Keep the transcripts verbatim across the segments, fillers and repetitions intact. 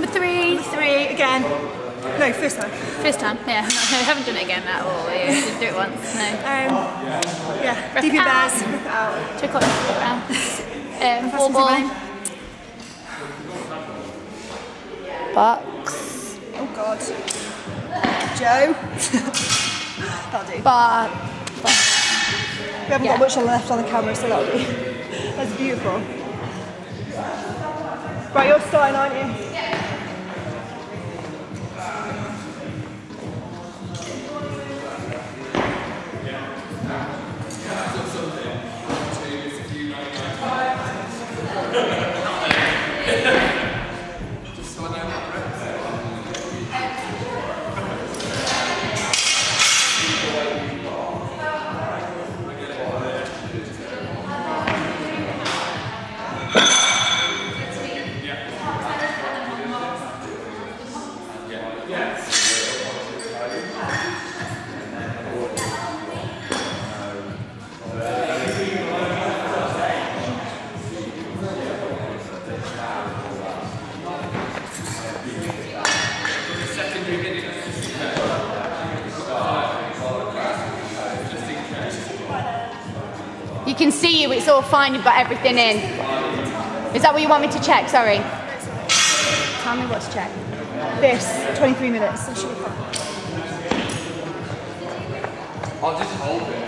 Number three. Number three, again. No, first time. First time, yeah. I haven't done it again at all. Yeah, didn't do it once, no. Um, yeah, Rip deep in it out. bears, rip it out. Check out the round. Um, Fast ball into ball. rain. Box. Oh God. Joe. That'll do. Bar. We haven't Yeah. got much left on the camera, so that'll be. That's beautiful. Right, you're starting, aren't you? You can see you, it's all fine, you've got everything in. Is that what you want me to check? Sorry. Tell me what to check. This, twenty-three minutes. That should be fine. I'll just hold it.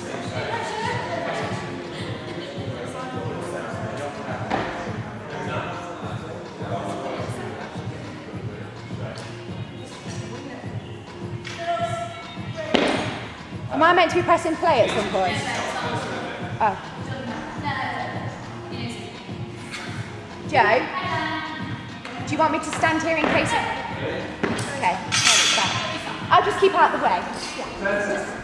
Am I meant to be pressing play at some point? Oh. Joe? Do you want me to stand here in case it... Okay, no, it's fine. I'll just keep out of the way. Yeah.